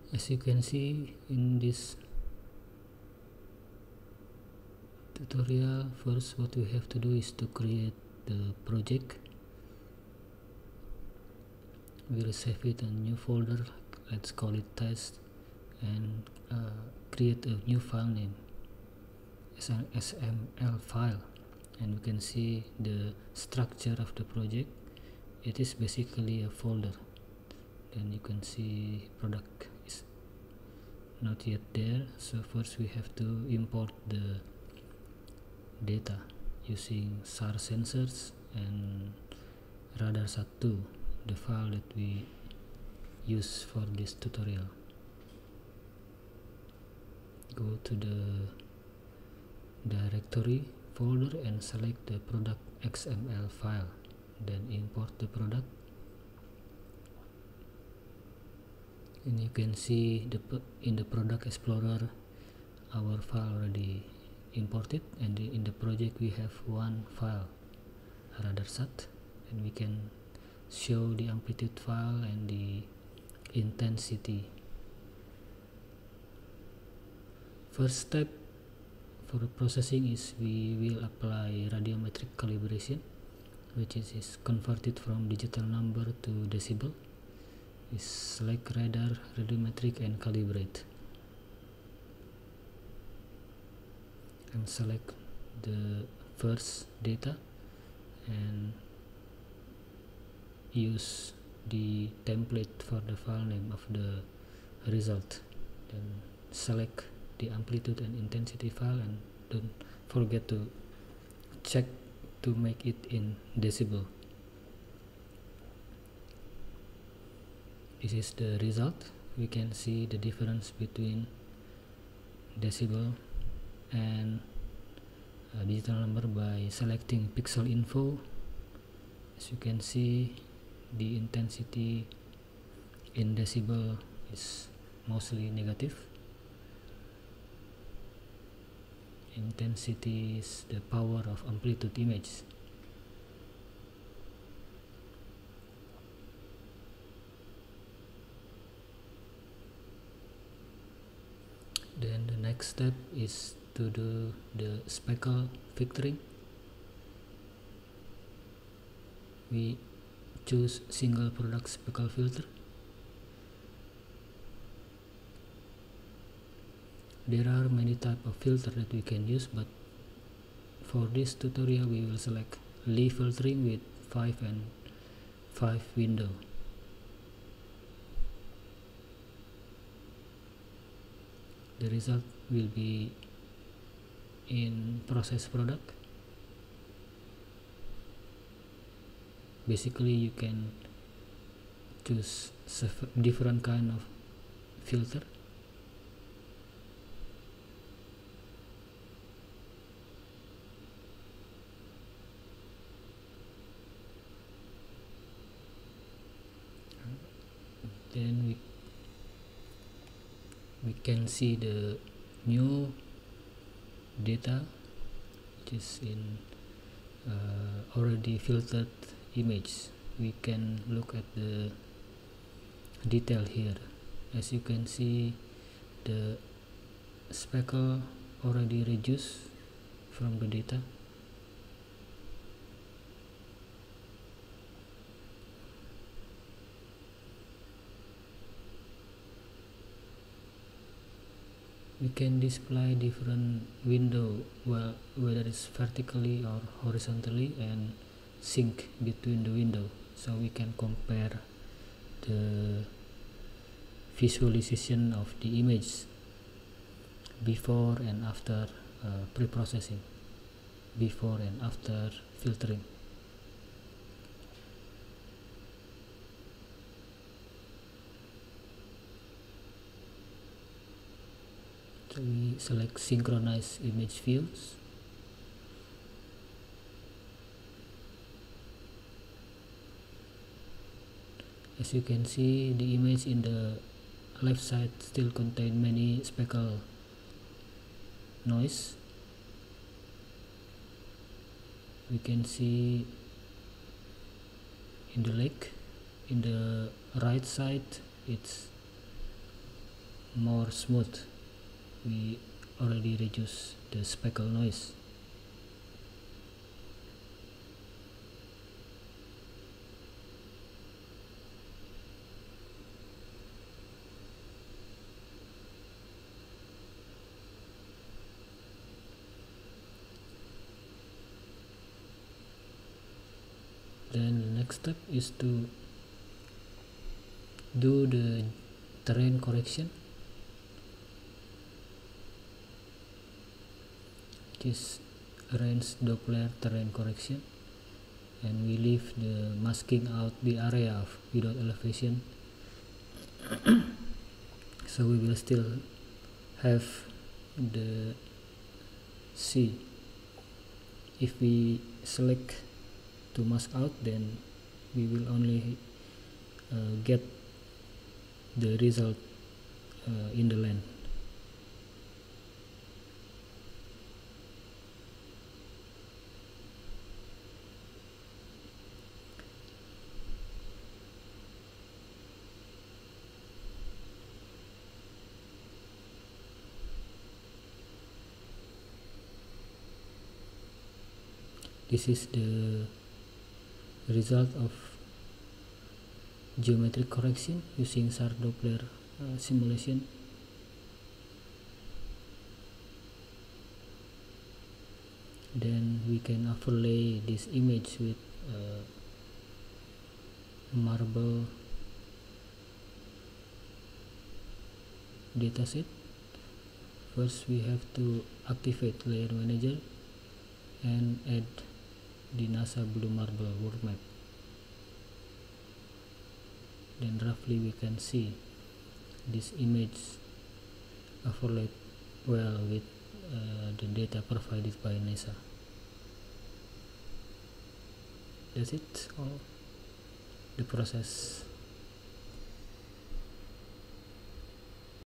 As you can see in this tutorial, first what we have to do is to create the project. We'll save it in a new folder, let's call it test, and create a new file name as an XML file. And we can see the structure of the project. It is basically a folder. Then you can see product is not yet there, so first we have to import the data using SAR sensors and RADARSAT2, the file that we use for this tutorial. Go to the directory folder and select the product XML file, then import the product. And you can see in the product explorer our file already imported, and in the project we have one file, RADARSAT, and we can show the amplitude file and the intensity. First step for processing is we will apply radiometric calibration, which is converted from digital number to decibel. We select radar, radiometric, and calibrate, and select the first data and use the template for the file name of the result. Then select the amplitude and intensity file, and don't forget to check to make it in decibel. This is the result. We can see the difference between decibel and digital number by selecting pixel info. As you can see, the intensity in decibel is mostly negative. Intensity is the power of amplitude image. Then the next step is to do the speckle filtering. We choose single product speckle filter. There are many types of filter that we can use, but for this tutorial we will select Lie filtering with 5 and 5 window. The result will be in process product. Basically you can choose different kind of filter. Then we can see the new data, which is in already filtered image. We can look at the detail here. As you can see, the speckle already reduced from the data. We can display different window, whether it's vertically or horizontally, and sync between the window, so we can compare the visualization of the image before and after pre-processing, before and after filtering. So we select synchronize image views. As you can see, the image in the left side still contain many speckle noise. We can see in the lake, in the right side it's more smooth. We already reduce the speckle noise. Then the next step is to do the terrain correction. This range Doppler terrain correction, and we leave the masking out the area of without elevation, so we will still have the C. If we select to mask out, then we will only get the result in the land. This is the result of geometric correction using Sharp-Doppler simulation. Then we can overlay this image with marble dataset. First we have to activate layer manager and add the NASA Blue Marble world map. Then roughly we can see this image overlaid well with the data provided by NASA. That's it, all the process.